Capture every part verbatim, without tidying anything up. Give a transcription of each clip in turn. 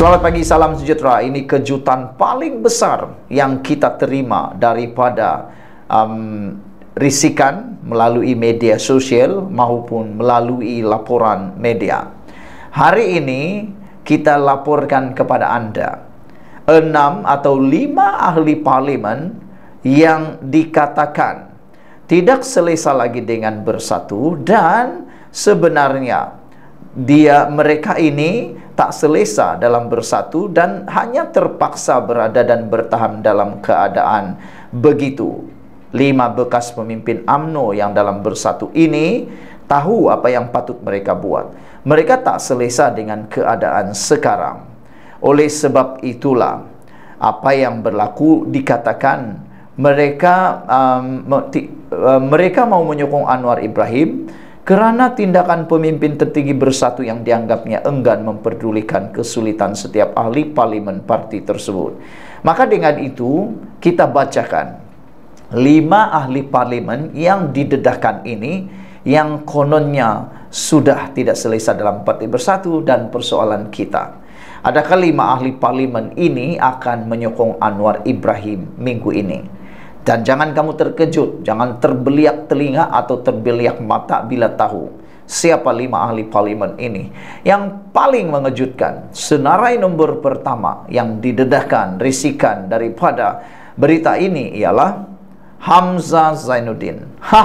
Selamat pagi, salam sejahtera. Ini kejutan paling besar yang kita terima daripada um, risikan melalui media sosial maupun melalui laporan media. Hari ini kita laporkan kepada Anda enam atau lima ahli parlimen yang dikatakan tidak selesa lagi dengan bersatu, dan sebenarnya dia mereka ini tak selesa dalam bersatu dan hanya terpaksa berada dan bertahan dalam keadaan begitu. Lima bekas pemimpin U M N O yang dalam bersatu ini tahu apa yang patut mereka buat. Mereka tak selesa dengan keadaan sekarang. Oleh sebab itulah apa yang berlaku dikatakan mereka um, mereka mau menyokong Anwar Ibrahim kerana tindakan pemimpin tertinggi bersatu yang dianggapnya enggan memperdulikan kesulitan setiap ahli parlimen parti tersebut. Maka dengan itu kita bacakan lima ahli parlimen yang didedahkan ini, yang kononnya sudah tidak selesa dalam parti bersatu dan persoalan kita. Adakah lima ahli parlimen ini akan menyokong Anwar Ibrahim minggu ini? Dan jangan kamu terkejut, jangan terbeliak telinga atau terbeliak mata bila tahu siapa lima ahli parlimen ini. Yang paling mengejutkan, senarai nombor pertama yang didedahkan risikan daripada berita ini ialah Hamzah Zainuddin.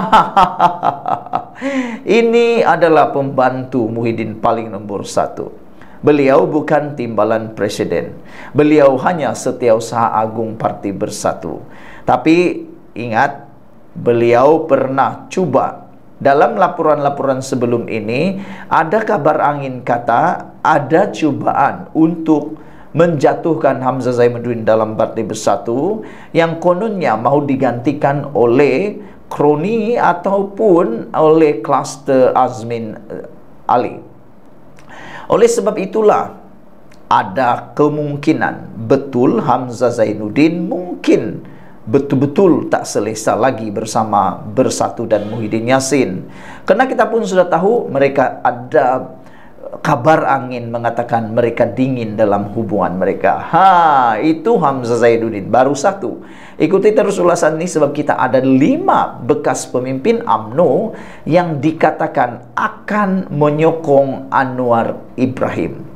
Ini adalah pembantu Muhyiddin paling nombor satu. Beliau bukan timbalan presiden. Beliau hanya Setiausaha Agung Parti Bersatu. Tapi ingat, beliau pernah cuba dalam laporan-laporan sebelum ini, ada kabar angin kata ada cubaan untuk menjatuhkan Hamzah Zainuddin dalam Parti Bersatu yang kononnya mau digantikan oleh kroni ataupun oleh kluster Azmin Ali. Oleh sebab itulah ada kemungkinan betul Hamzah Zainuddin mungkin betul-betul tak selesa lagi bersama Bersatu dan Muhyiddin Yassin. Karena kita pun sudah tahu mereka ada kabar angin mengatakan mereka dingin dalam hubungan mereka. Ha, itu Hamzah Zainuddin baru satu. Ikuti terus ulasan ini sebab kita ada lima bekas pemimpin U M N O yang dikatakan akan menyokong Anwar Ibrahim.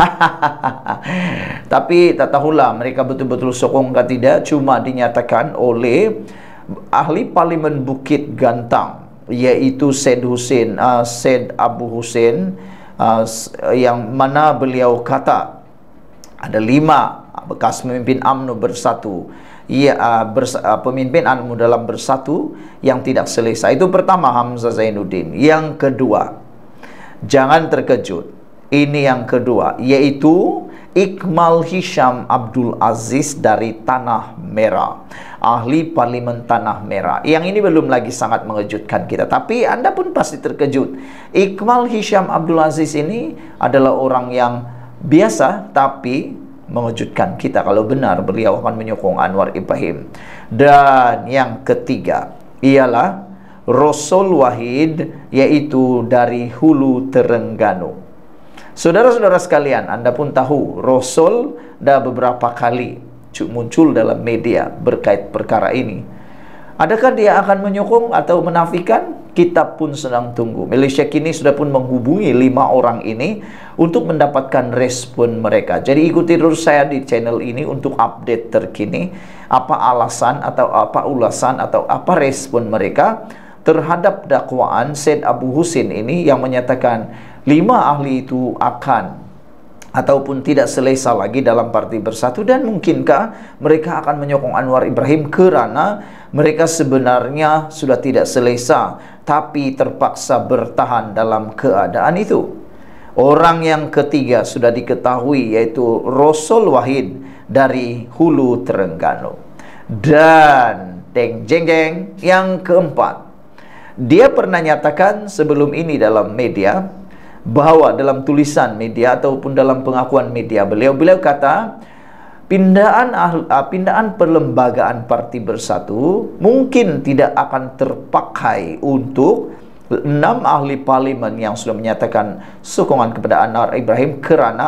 Tapi tak tahulah mereka betul-betul sokong atau tidak. Cuma dinyatakan oleh ahli parlimen Bukit Gantang, yaitu Syed Hussein uh, Syed Abu Hussein, uh, yang mana beliau kata ada lima bekas pemimpin U M N O bersatu, ya, uh, bers uh, pemimpin U M N O dalam bersatu yang tidak selesa. Itu pertama Hamzah Zainuddin. Yang kedua, jangan terkejut, ini yang kedua, yaitu Iqmal Hisham Abdul Aziz dari Tanah Merah, ahli parlimen Tanah Merah. Yang ini belum lagi sangat mengejutkan kita, tapi Anda pun pasti terkejut. Iqmal Hisham Abdul Aziz ini adalah orang yang biasa, tapi mengejutkan kita kalau benar beliau akan menyokong Anwar Ibrahim. Dan yang ketiga ialah Rasul Wahid, yaitu dari Hulu Terengganu. Saudara-saudara sekalian, Anda pun tahu Rasul dah beberapa kali muncul dalam media berkait perkara ini. Adakah dia akan menyokong atau menafikan? Kita pun sedang tunggu. Malaysia kini sudah pun menghubungi lima orang ini untuk mendapatkan respon mereka. Jadi ikuti terus saya di channel ini untuk update terkini, apa alasan atau apa ulasan atau apa respon mereka terhadap dakwaan Syed Abu Hussein ini yang menyatakan lima ahli itu akan ataupun tidak selesa lagi dalam Parti Bersatu, dan mungkinkah mereka akan menyokong Anwar Ibrahim kerana mereka sebenarnya sudah tidak selesa tapi terpaksa bertahan dalam keadaan itu. Orang yang ketiga sudah diketahui, yaitu Rasul Wahid dari Hulu Terengganu. Dan deng jeng jeng, yang keempat, dia pernah nyatakan sebelum ini dalam media, bahwa dalam tulisan media ataupun dalam pengakuan media beliau, beliau kata pindaan uh, pindaan perlembagaan Parti Bersatu mungkin tidak akan terpakai untuk enam ahli parlimen yang sudah menyatakan sokongan kepada Anwar Ibrahim kerana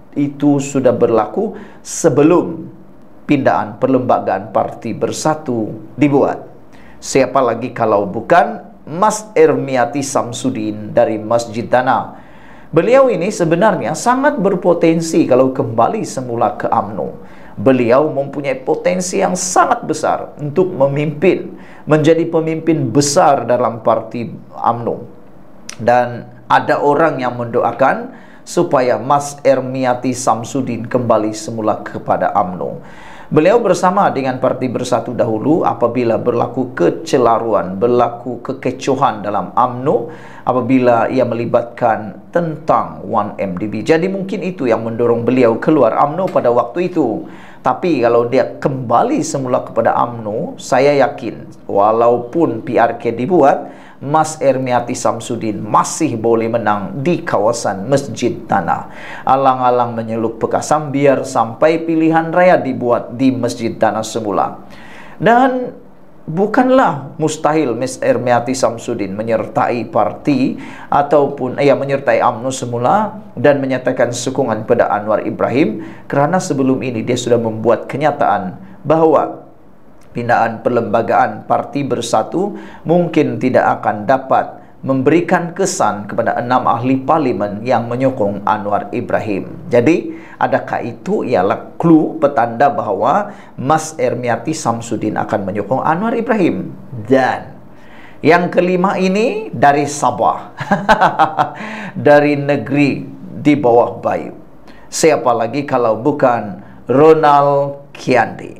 itu sudah berlaku sebelum pindaan perlembagaan Parti Bersatu dibuat. Siapa lagi kalau bukan Mas Ermiati Samsudin dari Masjid Tanah. Beliau ini sebenarnya sangat berpotensi kalau kembali semula ke U M N O. Beliau mempunyai potensi yang sangat besar untuk memimpin, menjadi pemimpin besar dalam parti U M N O. Dan ada orang yang mendoakan supaya Mas Ermiati Samsudin kembali semula kepada U M N O. Beliau bersama dengan Parti Bersatu dahulu apabila berlaku kecelaruan, berlaku kekecohan dalam U M N O, apabila ia melibatkan tentang satu M D B. Jadi mungkin itu yang mendorong beliau keluar U M N O pada waktu itu. Tapi kalau dia kembali semula kepada U M N O, saya yakin walaupun P R K dibuat, Mas Ermiati Samsudin masih boleh menang di kawasan Masjid Tanah. Alang-alang menyeluk Pekasam biar sampai pilihan raya dibuat di Masjid Tanah semula. Dan bukanlah mustahil Mas Ermiati Samsudin menyertai parti ataupun ya menyertai U M N O semula dan menyatakan sokongan pada Anwar Ibrahim, kerana sebelum ini dia sudah membuat kenyataan bahwa pindaan perlembagaan Parti Bersatu mungkin tidak akan dapat memberikan kesan kepada enam ahli parlimen yang menyokong Anwar Ibrahim. Jadi, adakah itu ialah clue petanda bahawa Mas Ermiati Samsudin akan menyokong Anwar Ibrahim? Dan yang kelima ini dari Sabah, dari negeri di bawah Bayu. Siapa lagi kalau bukan Ronald Kiandi?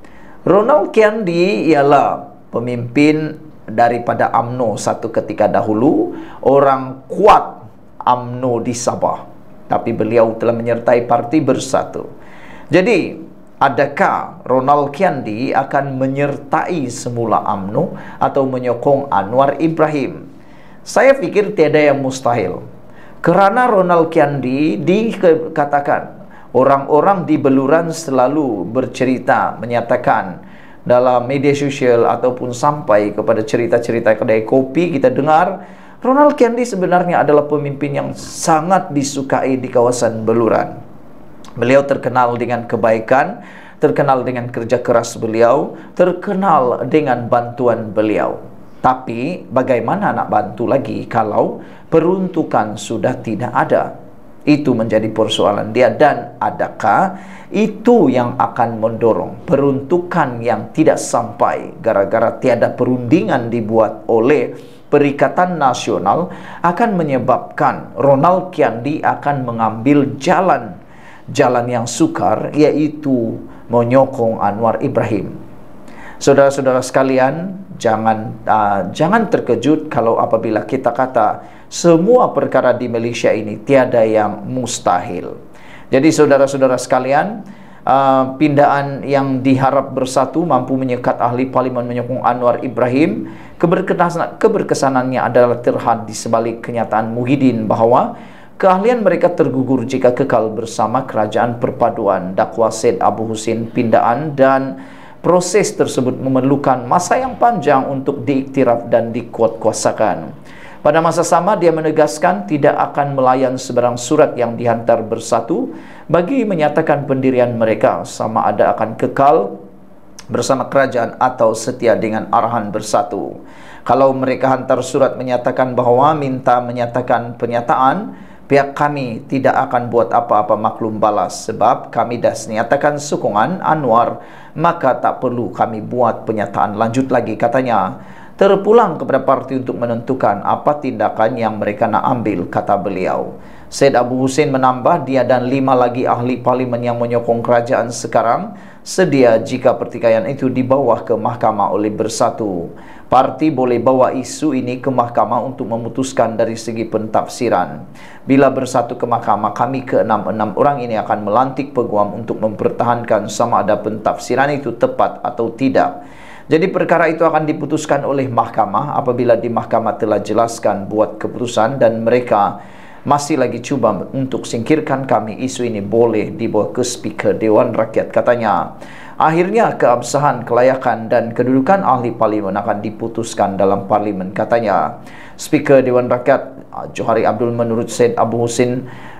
Ronald Kiandi ialah pemimpin daripada U M N O satu ketika dahulu, orang kuat U M N O di Sabah. Tapi beliau telah menyertai Parti Bersatu. Jadi, adakah Ronald Kiandi akan menyertai semula U M N O atau menyokong Anwar Ibrahim? Saya fikir tiada yang mustahil. Kerana Ronald Kiandi dikatakan orang-orang di Beluran selalu bercerita, menyatakan dalam media sosial ataupun sampai kepada cerita-cerita kedai kopi, kita dengar Ronald Kiandi sebenarnya adalah pemimpin yang sangat disukai di kawasan Beluran. Beliau terkenal dengan kebaikan, terkenal dengan kerja keras beliau, terkenal dengan bantuan beliau. Tapi bagaimana nak bantu lagi kalau peruntukan sudah tidak ada? Itu menjadi persoalan dia. Dan adakah itu yang akan mendorong peruntukan yang tidak sampai gara-gara tiada perundingan dibuat oleh Perikatan Nasional akan menyebabkan Ronald Kiandi akan mengambil jalan jalan yang sukar, yaitu menyokong Anwar Ibrahim. Saudara-saudara sekalian, jangan uh, jangan terkejut kalau apabila kita kata semua perkara di Malaysia ini tiada yang mustahil. Jadi saudara-saudara sekalian, uh, pindaan yang diharap Bersatu mampu menyekat ahli parlimen menyokong Anwar Ibrahim, keberkesan, keberkesanannya adalah terhad di sebalik kenyataan Muhyiddin bahawa keahlian mereka tergugur jika kekal bersama Kerajaan Perpaduan Dakwah Syed Abu Husin pindaan, dan proses tersebut memerlukan masa yang panjang untuk diiktiraf dan dikuatkuasakan. Pada masa sama, dia menegaskan tidak akan melayan sebarang surat yang dihantar Bersatu bagi menyatakan pendirian mereka, sama ada akan kekal bersama kerajaan atau setia dengan arahan Bersatu. Kalau mereka hantar surat menyatakan bahawa minta menyatakan penyataan, pihak kami tidak akan buat apa-apa maklum balas sebab kami dah menyatakan sokongan Anwar, maka tak perlu kami buat penyataan lanjut lagi, katanya. Terpulang kepada parti untuk menentukan apa tindakan yang mereka nak ambil, kata beliau. Syed Abu Husin menambah dia dan lima lagi ahli parlimen yang menyokong kerajaan sekarang sedia jika pertikaian itu dibawa ke mahkamah oleh Bersatu. Parti boleh bawa isu ini ke mahkamah untuk memutuskan dari segi pentafsiran. Bila Bersatu ke mahkamah, kami ke enam enam orang ini akan melantik peguam untuk mempertahankan sama ada pentafsiran itu tepat atau tidak. Jadi perkara itu akan diputuskan oleh mahkamah apabila di mahkamah telah jelaskan buat keputusan dan mereka masih lagi cuba untuk singkirkan kami, isu ini boleh dibawa ke Speaker Dewan Rakyat, katanya. Akhirnya keabsahan, kelayakan dan kedudukan ahli parlimen akan diputuskan dalam parlimen, katanya. Speaker Dewan Rakyat Johari Abdul menurut Syed Abu Husin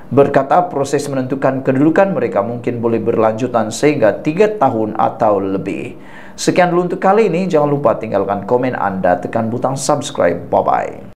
berkata proses menentukan kedudukan mereka mungkin boleh berlanjutan sehingga tiga tahun atau lebih. Sekian dulu untuk kali ini. Jangan lupa tinggalkan komen Anda, tekan butang subscribe. Bye-bye.